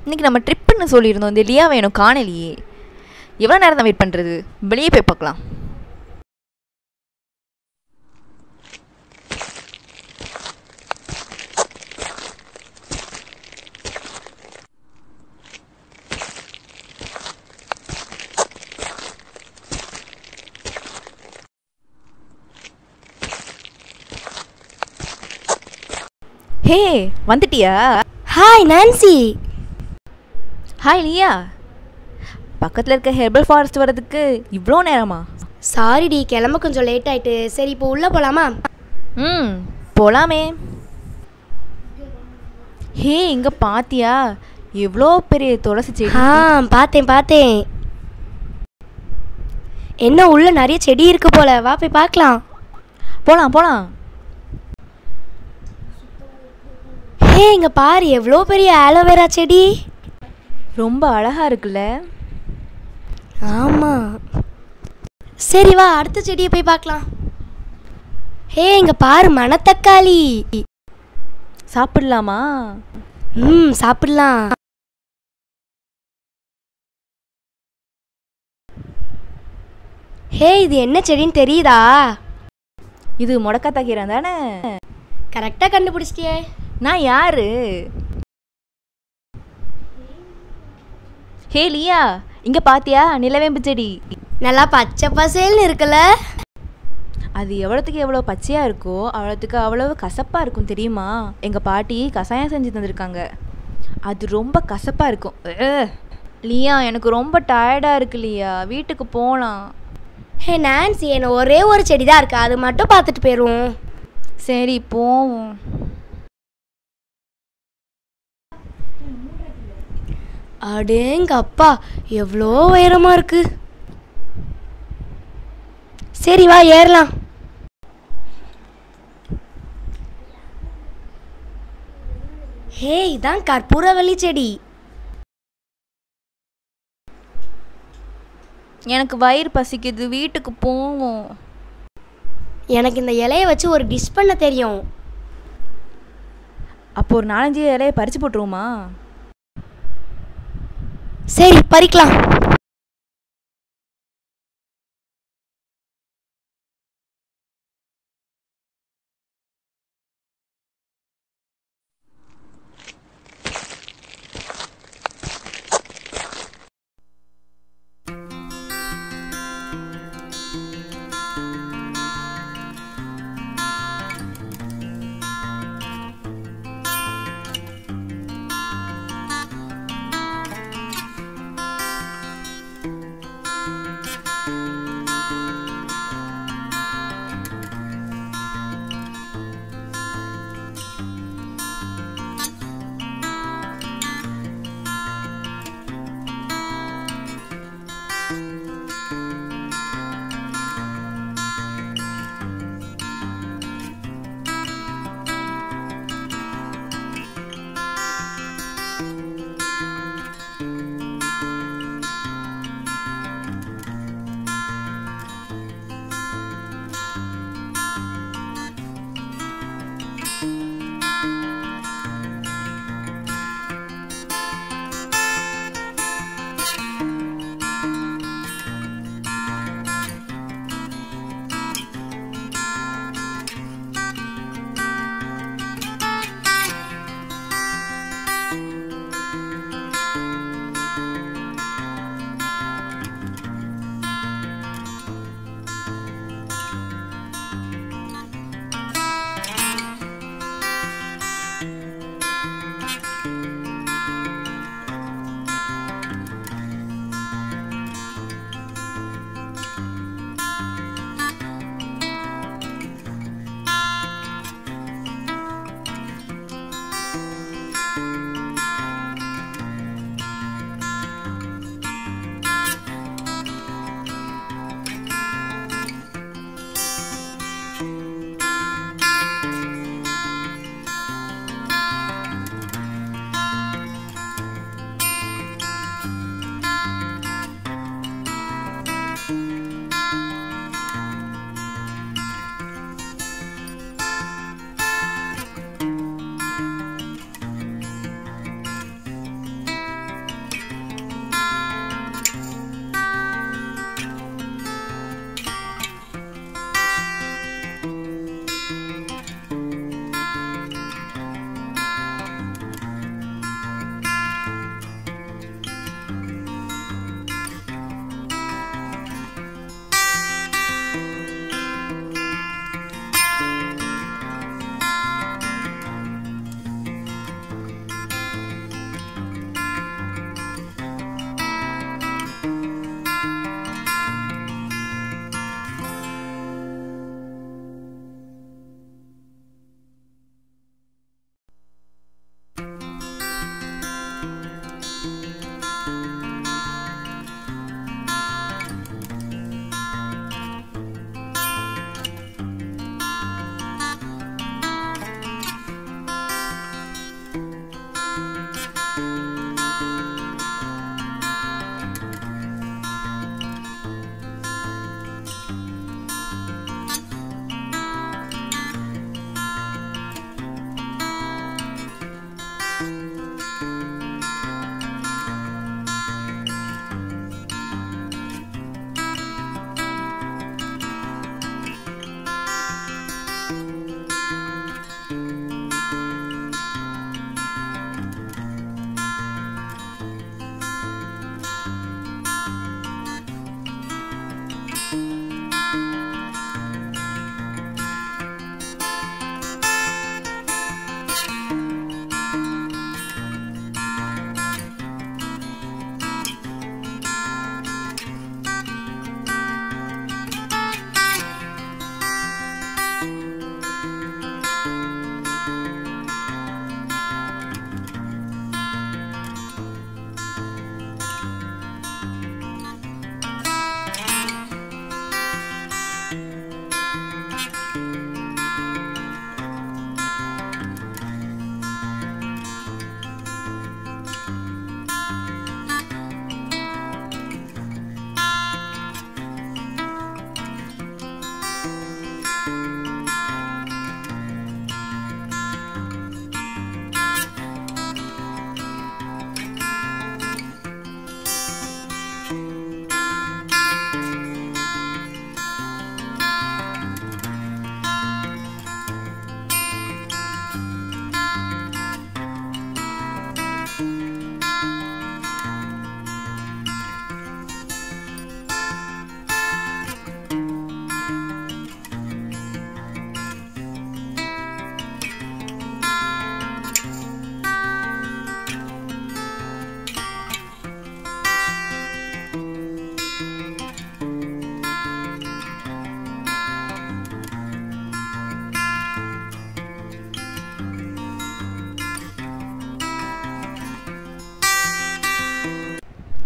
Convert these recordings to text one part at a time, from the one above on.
இன்றைக்கி நம்ம ட்ரிப்புன்னு சொல்லியிருந்தோம், இந்த லியா வேணும் காணலியே. எவ்வளோ நேரம் தான் வெயிட் பண்ணுறது? வெளியே போய் பார்க்கலாம். ஹே, வந்துட்டியா? Hi Nancy. Hi Leah. பக்கத்தில் இருக்க ஹெர்பல் ஃபாரஸ்ட் வர்றதுக்கு இவ்வளோ நேரமா? சாரிடி, கிளம்ப கொஞ்சம் லேட் ஆயிட்டு. சரி, இப்போ உள்ளே போகலாமா? போகலாமே. ஹே, இங்கே பாத்தியா எவ்வளோ பெரிய துளசி செடி? பார்த்தேன். என்ன உள்ள நிறைய செடி இருக்கு போல, வா போய் பார்க்கலாம். போகலாம். ஹே, இங்கே பாரு எவ்வளோ பெரிய ஆலோவேரா செடி. ரொம்ப அழகா இருக்குல்ல? ஆமாம். சரி வா, அடுத்த செடியை போய் பார்க்கலாம். ஹே, இங்கே பாரு மணத்தக்காளி. சாப்பிடலாமா? சாப்பிடலாம். ஹே, இது என்ன செடின்னு தெரியுதா? இது முடக்கத்தா கீரை தானே? கரெக்டாக கண்டுபிடிச்சிட்டியே. நான் யாரு? ஹே லியா, இங்கே பாத்தியா நிலவேம்பு செடி? நல்லா பச்சை பசேல்னு இருக்குல்ல? அது எவ்வளோத்துக்கு எவ்வளோ பச்சையாக இருக்கோ அவ்வளோத்துக்கு அவ்வளோ கசப்பாக இருக்கும் தெரியுமா? எங்கள் பாட்டி கஷாயம் செஞ்சு தந்திருக்காங்க. அது ரொம்ப கசப்பாக இருக்கும். லியா, எனக்கு ரொம்ப டயர்டாக இருக்கு லியா, வீட்டுக்கு போகலாம். ஹே நான்சி, என்ன ஒரே ஒரு செடி தான் இருக்கு, அது மட்டும் பார்த்துட்டு போயிடுவோம். சரி போவோம். அடேங்க அப்பா, எவ்வளோ உயரமாக இருக்கு. சரி வா ஏறலாம். ஹே, இதான் கற்பூரவள்ளி செடி. எனக்கு வயிறு பசிக்குது, வீட்டுக்கு போவோம். எனக்கு இந்த இலையை வச்சு ஒரு டிஷ் பண்ண தெரியும். அப்போ ஒரு 4-5 இலையை பறித்து போட்டுருவோமா? சரி, பறிக்கலாம்.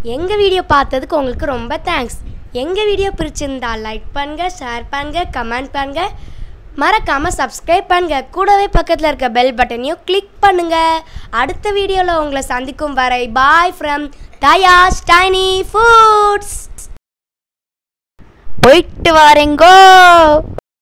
எங்கள் வீடியோ பார்த்ததுக்கு உங்களுக்கு ரொம்ப தேங்க்ஸ். எங்கள் வீடியோ பிடிச்சிருந்தா லைக் பண்ணுங்கள், ஷேர் பண்ணுங்கள், கமெண்ட் பண்ணுங்கள், மறக்காமல் சப்ஸ்கிரைப் பண்ணுங்கள். கூடவே பக்கத்தில் இருக்க பெல் பட்டனையும் கிளிக் பண்ணுங்கள். அடுத்த வீடியோவில் உங்களை சந்திக்கும் வரை bye from Dayash tiny foods. போயிட்டு வாரேங்கோ.